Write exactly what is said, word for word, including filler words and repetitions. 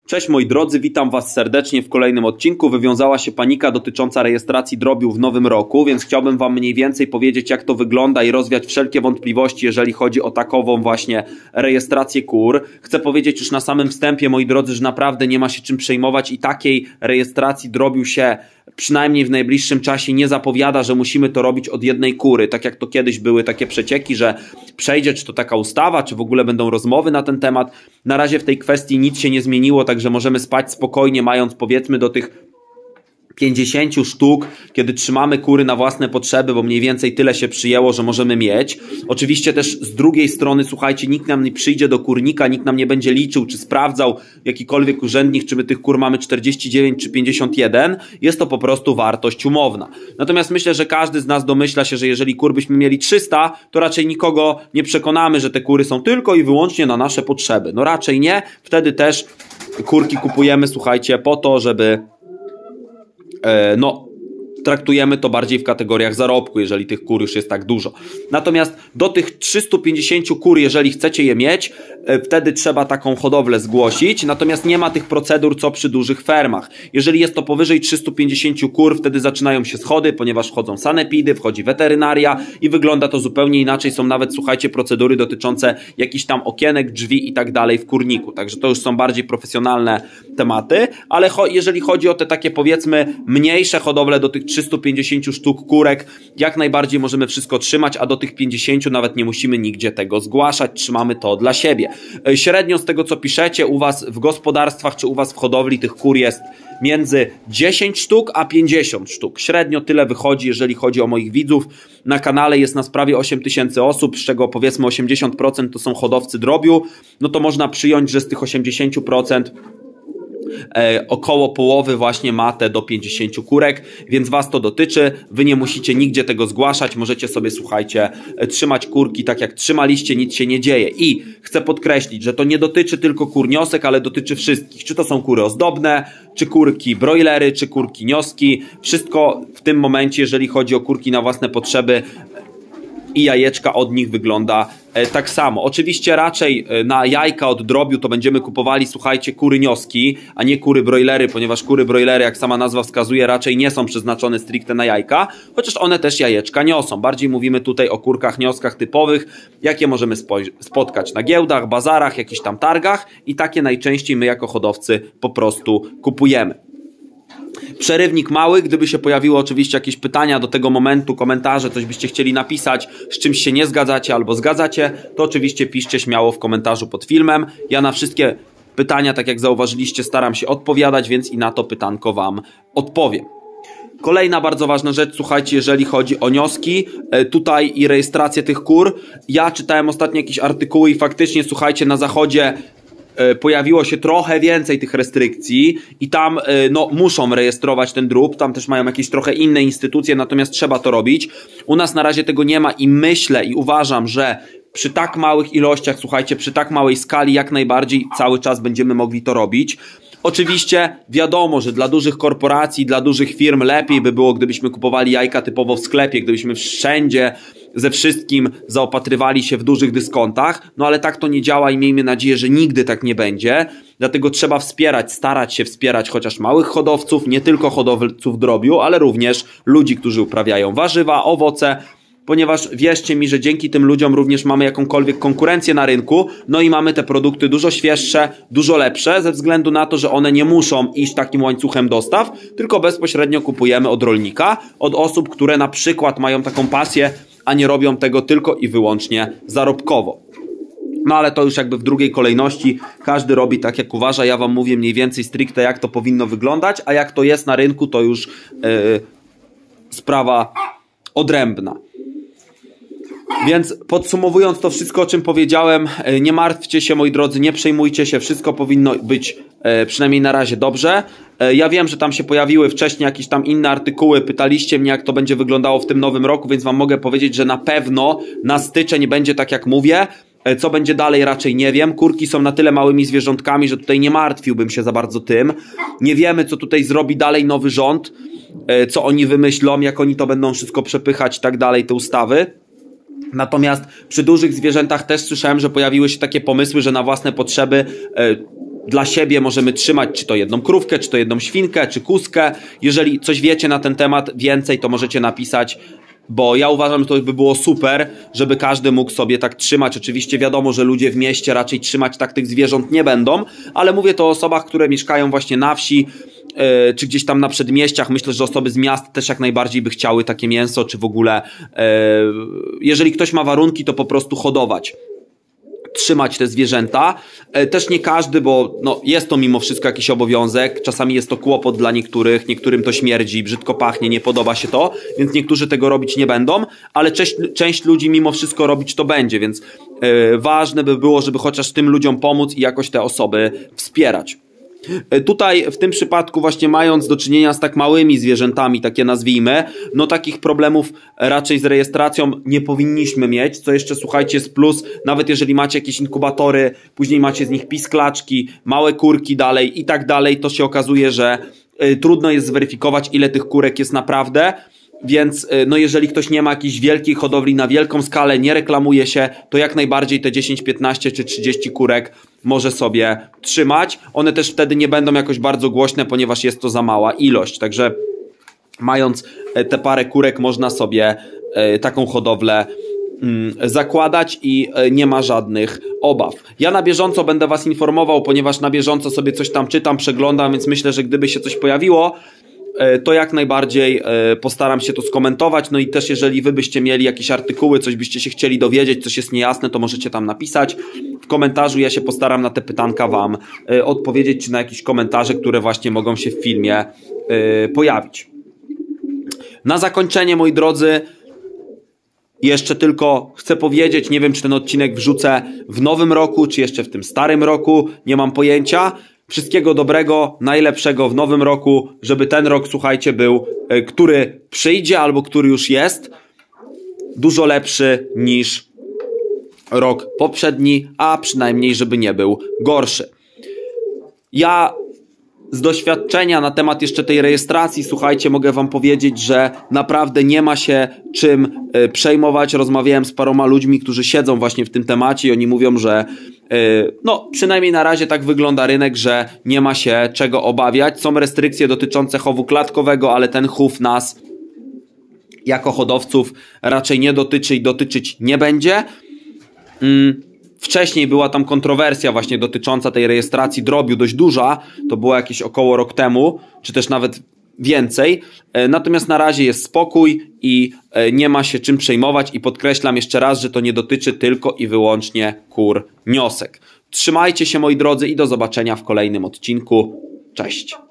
Cześć moi drodzy, witam was serdecznie w kolejnym odcinku. Wywiązała się panika dotycząca rejestracji drobiu w nowym roku, więc chciałbym wam mniej więcej powiedzieć, jak to wygląda i rozwiać wszelkie wątpliwości, jeżeli chodzi o takową właśnie rejestrację kur. Chcę powiedzieć już na samym wstępie, moi drodzy, że naprawdę nie ma się czym przejmować i takiej rejestracji drobiu się przynajmniej w najbliższym czasie nie zapowiada, że musimy to robić od jednej kury, tak jak to kiedyś były takie przecieki, że przejdzie czy to taka ustawa, czy w ogóle będą rozmowy na ten temat. Na razie w tej kwestii nic się nie zmieniło, także możemy spać spokojnie, mając powiedzmy do tych pięćdziesięciu sztuk, kiedy trzymamy kury na własne potrzeby, bo mniej więcej tyle się przyjęło, że możemy mieć. Oczywiście też z drugiej strony, słuchajcie, nikt nam nie przyjdzie do kurnika, nikt nam nie będzie liczył, czy sprawdzał jakikolwiek urzędnik, czy my tych kur mamy czterdzieści dziewięć czy pięćdziesiąt jeden. Jest to po prostu wartość umowna. Natomiast myślę, że każdy z nas domyśla się, że jeżeli kur byśmy mieli trzysta, to raczej nikogo nie przekonamy, że te kury są tylko i wyłącznie na nasze potrzeby. No raczej nie. Wtedy też kurki kupujemy, słuchajcie, po to, żeby no, traktujemy to bardziej w kategoriach zarobku, jeżeli tych kur już jest tak dużo. Natomiast do tych trzystu pięćdziesięciu kur, jeżeli chcecie je mieć, wtedy trzeba taką hodowlę zgłosić, natomiast nie ma tych procedur co przy dużych fermach. Jeżeli jest to powyżej trzystu pięćdziesięciu kur, wtedy zaczynają się schody, ponieważ wchodzą sanepidy, wchodzi weterynaria i wygląda to zupełnie inaczej. Są nawet, słuchajcie, procedury dotyczące jakichś tam okienek, drzwi i tak dalej w kurniku. Także to już są bardziej profesjonalne tematy, ale cho jeżeli chodzi o te takie, powiedzmy, mniejsze hodowle do tych trzystu pięćdziesięciu sztuk kurek, jak najbardziej możemy wszystko trzymać, a do tych pięćdziesięciu nawet nie musimy nigdzie tego zgłaszać, trzymamy to dla siebie. Średnio z tego, co piszecie, u was w gospodarstwach czy u was w hodowli tych kur jest między dziesięć sztuk a pięćdziesiąt sztuk. Średnio tyle wychodzi, jeżeli chodzi o moich widzów. Na kanale jest nas prawie osiem tysięcy osób, z czego powiedzmy osiemdziesiąt procent to są hodowcy drobiu. No to można przyjąć, że z tych osiemdziesięciu procent E, około połowy właśnie ma te do pięćdziesięciu kurek, więc was to dotyczy, wy nie musicie nigdzie tego zgłaszać, możecie sobie, słuchajcie, trzymać kurki tak jak trzymaliście, nic się nie dzieje. I chcę podkreślić, że to nie dotyczy tylko kur niosek, ale dotyczy wszystkich, czy to są kury ozdobne, czy kurki brojlery, czy kurki nioski, wszystko w tym momencie, jeżeli chodzi o kurki na własne potrzeby i jajeczka od nich wygląda e, tak samo. Oczywiście raczej e, na jajka od drobiu to będziemy kupowali, słuchajcie, kury nioski, a nie kury brojlery, ponieważ kury brojlery, jak sama nazwa wskazuje, raczej nie są przeznaczone stricte na jajka, chociaż one też jajeczka niosą. Bardziej mówimy tutaj o kurkach nioskach typowych, jakie możemy spotkać na giełdach, bazarach, jakichś tam targach i takie najczęściej my jako hodowcy po prostu kupujemy. Przerywnik mały, gdyby się pojawiły oczywiście jakieś pytania do tego momentu, komentarze, coś byście chcieli napisać, z czymś się nie zgadzacie albo zgadzacie, to oczywiście piszcie śmiało w komentarzu pod filmem. Ja na wszystkie pytania, tak jak zauważyliście, staram się odpowiadać, więc i na to pytanko wam odpowiem. Kolejna bardzo ważna rzecz, słuchajcie, jeżeli chodzi o nioski, tutaj i rejestrację tych kur. Ja czytałem ostatnio jakieś artykuły i faktycznie, słuchajcie, na zachodzie pojawiło się trochę więcej tych restrykcji i tam no, muszą rejestrować ten drób, tam też mają jakieś trochę inne instytucje, natomiast trzeba to robić. U nas na razie tego nie ma i myślę i uważam, że przy tak małych ilościach, słuchajcie, przy tak małej skali jak najbardziej cały czas będziemy mogli to robić. Oczywiście wiadomo, że dla dużych korporacji, dla dużych firm lepiej by było, gdybyśmy kupowali jajka typowo w sklepie, gdybyśmy wszędzie ze wszystkim zaopatrywali się w dużych dyskontach, no ale tak to nie działa i miejmy nadzieję, że nigdy tak nie będzie. Dlatego trzeba wspierać, starać się wspierać chociaż małych hodowców, nie tylko hodowców drobiu, ale również ludzi, którzy uprawiają warzywa, owoce, ponieważ wierzcie mi, że dzięki tym ludziom również mamy jakąkolwiek konkurencję na rynku, no i mamy te produkty dużo świeższe, dużo lepsze, ze względu na to, że one nie muszą iść takim łańcuchem dostaw, tylko bezpośrednio kupujemy od rolnika, od osób, które na przykład mają taką pasję, a nie robią tego tylko i wyłącznie zarobkowo. No ale to już jakby w drugiej kolejności, każdy robi tak jak uważa, ja wam mówię mniej więcej stricte jak to powinno wyglądać, a jak to jest na rynku, to już yy, sprawa odrębna. Więc podsumowując to wszystko, o czym powiedziałem, nie martwcie się, moi drodzy, nie przejmujcie się, wszystko powinno być e, przynajmniej na razie dobrze. E, ja wiem, że tam się pojawiły wcześniej jakieś tam inne artykuły, pytaliście mnie, jak to będzie wyglądało w tym nowym roku, więc wam mogę powiedzieć, że na pewno na styczeń będzie tak jak mówię. E, co będzie dalej raczej nie wiem. Kurki są na tyle małymi zwierzątkami, że tutaj nie martwiłbym się za bardzo tym. Nie wiemy, co tutaj zrobi dalej nowy rząd, e, co oni wymyślą, jak oni to będą wszystko przepychać i tak dalej, te ustawy. Natomiast przy dużych zwierzętach też słyszałem, że pojawiły się takie pomysły, że na własne potrzeby dla siebie możemy trzymać czy to jedną krówkę, czy to jedną świnkę, czy kózkę. Jeżeli coś wiecie na ten temat więcej, to możecie napisać, bo ja uważam, że to by było super, żeby każdy mógł sobie tak trzymać. Oczywiście wiadomo, że ludzie w mieście raczej trzymać tak tych zwierząt nie będą, ale mówię to o osobach, które mieszkają właśnie na wsi, yy, czy gdzieś tam na przedmieściach. Myślę, że osoby z miast też jak najbardziej by chciały takie mięso, czy w ogóle yy, jeżeli ktoś ma warunki, to po prostu hodować, trzymać te zwierzęta. Też nie każdy, bo no, jest to mimo wszystko jakiś obowiązek, czasami jest to kłopot dla niektórych, niektórym to śmierdzi, brzydko pachnie, nie podoba się to, więc niektórzy tego robić nie będą, ale część, część ludzi mimo wszystko robić to będzie, więc yy, ważne by było, żeby chociaż tym ludziom pomóc i jakoś te osoby wspierać. Tutaj w tym przypadku właśnie mając do czynienia z tak małymi zwierzętami, takie nazwijmy, no takich problemów raczej z rejestracją nie powinniśmy mieć, co jeszcze słuchajcie jest plus, nawet jeżeli macie jakieś inkubatory, później macie z nich pisklaczki, małe kurki dalej i tak dalej, to się okazuje, że y, trudno jest zweryfikować, ile tych kurek jest naprawdę. Więc no jeżeli ktoś nie ma jakiejś wielkiej hodowli na wielką skalę, nie reklamuje się, to jak najbardziej te dziesięć, piętnaście czy trzydzieści kurek może sobie trzymać. One też wtedy nie będą jakoś bardzo głośne, ponieważ jest to za mała ilość. Także mając te parę kurek można sobie taką hodowlę zakładać i nie ma żadnych obaw. Ja na bieżąco będę Was informował, ponieważ na bieżąco sobie coś tam czytam, przeglądam, więc myślę, że gdyby się coś pojawiło, to jak najbardziej postaram się to skomentować. No i też jeżeli wy byście mieli jakieś artykuły, coś byście się chcieli dowiedzieć, coś jest niejasne, to możecie tam napisać w komentarzu. Ja się postaram na te pytanka wam odpowiedzieć, czy na jakieś komentarze, które właśnie mogą się w filmie pojawić. Na zakończenie, moi drodzy, jeszcze tylko chcę powiedzieć, nie wiem, czy ten odcinek wrzucę w nowym roku, czy jeszcze w tym starym roku, nie mam pojęcia. Wszystkiego dobrego, najlepszego w nowym roku, żeby ten rok, słuchajcie, był, który przyjdzie albo który już jest, dużo lepszy niż rok poprzedni, a przynajmniej żeby nie był gorszy. Ja z doświadczenia na temat jeszcze tej rejestracji, słuchajcie, mogę wam powiedzieć, że naprawdę nie ma się czym y, przejmować. Rozmawiałem z paroma ludźmi, którzy siedzą właśnie w tym temacie i oni mówią, że y, no przynajmniej na razie tak wygląda rynek, że nie ma się czego obawiać. Są restrykcje dotyczące chowu klatkowego, ale ten chów nas jako hodowców raczej nie dotyczy i dotyczyć nie będzie. Mm. Wcześniej była tam kontrowersja właśnie dotycząca tej rejestracji drobiu, dość duża, to było jakieś około rok temu, czy też nawet więcej, natomiast na razie jest spokój i nie ma się czym przejmować i podkreślam jeszcze raz, że to nie dotyczy tylko i wyłącznie kur niosek. Trzymajcie się, moi drodzy, i do zobaczenia w kolejnym odcinku. Cześć!